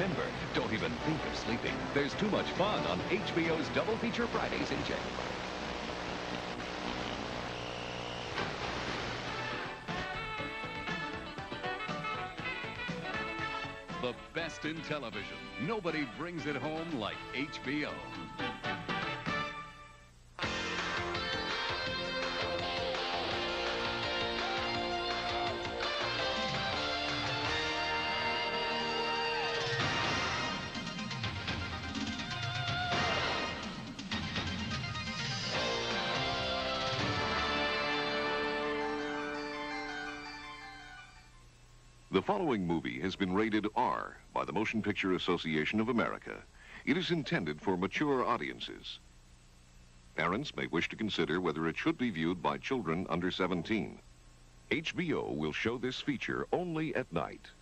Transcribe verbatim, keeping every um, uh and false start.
remember, don't even think of sleeping. There's too much fun on H B O's Double Feature Fridays in January. The best in television. Nobody brings it home like H B O. The following movie has been rated R by the Motion Picture Association of America. It is intended for mature audiences. Parents may wish to consider whether it should be viewed by children under seventeen. H B O will show this feature only at night.